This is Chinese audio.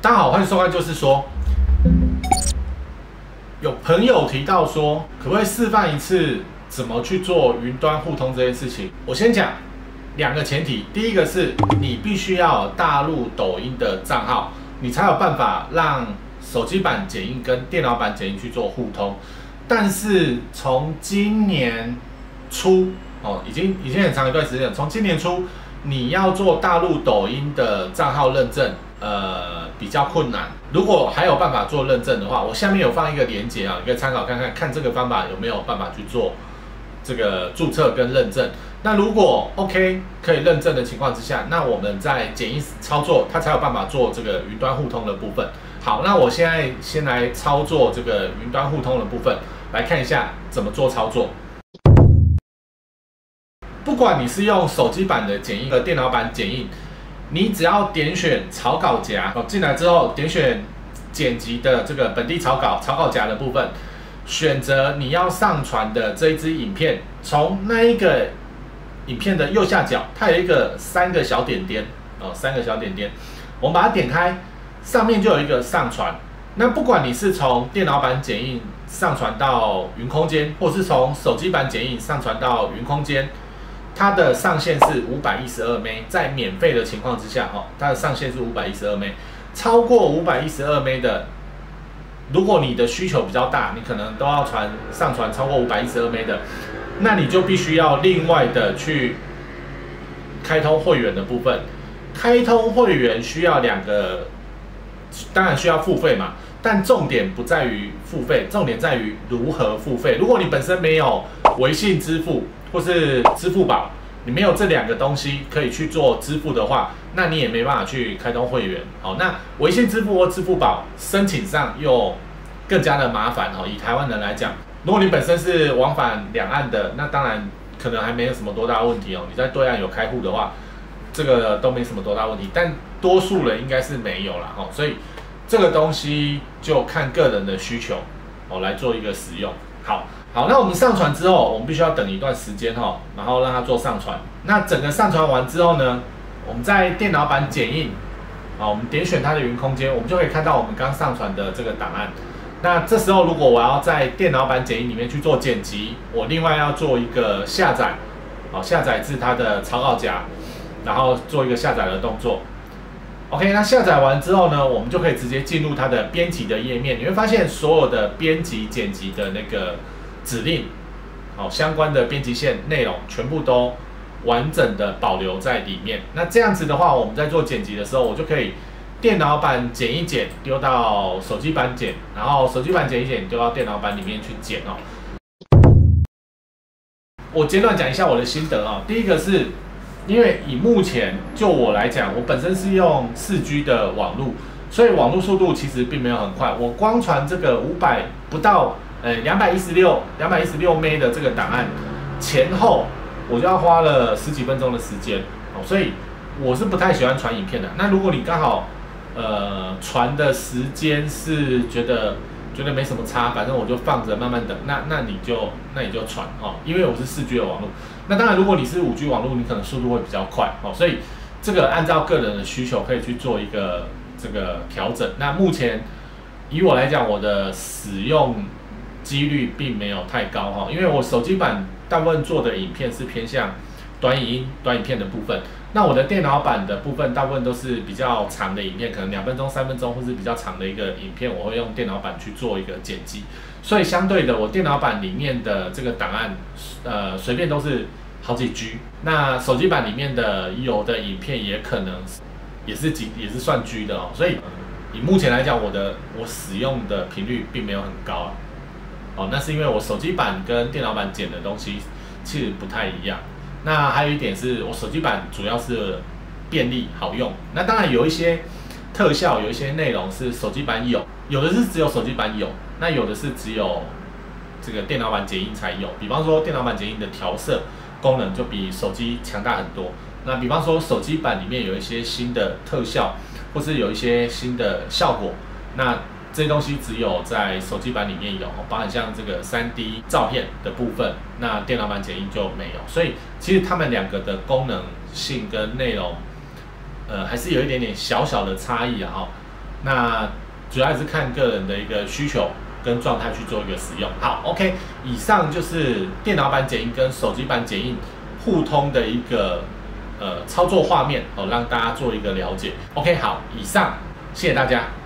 大家好，欢迎收看。就是说，有朋友提到说，可不可以示范一次怎么去做云端互通这件事情？我先讲两个前提，第一个是你必须要有大陆抖音的账号，你才有办法让手机版剪映跟电脑版剪映去做互通。但是从今年初已经很长一段时间了，从今年初你要做大陆抖音的账号认证，比较困难。如果还有办法做认证的话，我下面有放一个连结啊，你可以参考看看，看这个方法有没有办法去做这个注册跟认证。那如果 OK 可以认证的情况之下，那我们在剪映操作，它才有办法做这个云端互通的部分。好，那我现在先来操作这个云端互通的部分，来看一下怎么做操作。不管你是用手机版的剪映和电脑版剪映，你只要点选草稿夹，进来之后点选剪辑的这个本地草稿夹的部分，选择你要上传的这一支影片，从那一个影片的右下角，它有一个3个小点点，3个小点点，我们把它点开，上面就有一个上传。那不管你是从电脑版剪映上传到云空间，或是从手机版剪映上传到云空间，它的上限是512 MB， 在免费的情况之下，它的上限是512 MB， 超过512 MB 的，如果你的需求比较大，你可能都要上传超过512 MB 的，那你就必须要另外的去开通会员的部分。开通会员需要2个，当然需要付费嘛，但重点不在于付费，重点在于如何付费。如果你本身没有微信支付或是支付宝，你没有这2个东西可以去做支付的话，那你也没办法去开通会员。好，那微信支付或支付宝申请上又更加的麻烦。以台湾人来讲，如果你本身是往返两岸的，那当然可能还没有什么多大问题你在对岸有开户的话，这个都没什么多大问题。但多数人应该是没有啦，所以这个东西就看个人的需求来做一个使用。好，那我们上传之后，我们必须要等一段时间然后让它做上传。那整个上传完之后呢，我们在电脑版剪映，我们点选它的云空间，我们就可以看到我们刚上传的这个档案。那这时候如果我要在电脑版剪映里面去做剪辑，我另外要做一个下载，下载至它的草稿夹，然后做一个下载的动作。OK， 那下载完之后呢，我们就可以直接进入它的编辑的页面。你会发现所有的编辑剪辑的那个指令，相关的编辑线内容全部都完整的保留在里面。那这样子的话，我们在做剪辑的时候，我就可以电脑版剪一剪，丢到手机版剪，然后手机版剪一剪，丢到电脑版里面去剪我简短讲一下我的心得第一个是，因为以目前就我来讲，我本身是用4G 的网络，所以网络速度其实并没有很快。我光传这个500不到216 MB 的这个档案，前后我就要花了10几分钟的时间所以我是不太喜欢传影片的。那如果你刚好传的时间是觉得没什么差，反正我就放着慢慢等，那你就传因为我是4G 的网络。那当然，如果你是5G 网络，你可能速度会比较快所以这个按照个人的需求可以去做一个这个调整。那目前以我来讲，我的使用几率并没有太高因为我手机版大部分做的影片是偏向短影片的部分。那我的电脑版的部分大部分都是比较长的影片，可能2分钟、3分钟，或是比较长的一个影片，我会用电脑版去做一个剪辑。所以相对的，我电脑版里面的这个档案，随便都是好几 G。那手机版里面的有的影片也可能也是算 G 的所以以目前来讲，我使用的频率并没有很高那是因为我手机版跟电脑版剪的东西其实不太一样。那还有一点是我手机版主要是便利好用。那当然有一些特效，有一些内容是手机版有的是只有手机版有，那有的是只有这个电脑版剪映才有。比方说电脑版剪映的调色功能就比手机强大很多。那比方说手机版里面有一些新的特效，或是有一些新的效果，那这些东西只有在手机版里面有，包含像这个3D 照片的部分，那电脑版剪映就没有。所以其实它们2个的功能性跟内容，还是有一点点小小的差异那主要还是看个人的一个需求跟状态去做一个使用。好 ，OK， 以上就是电脑版剪映跟手机版剪映互通的一个操作画面哦，让大家做一个了解。OK， 好，以上谢谢大家。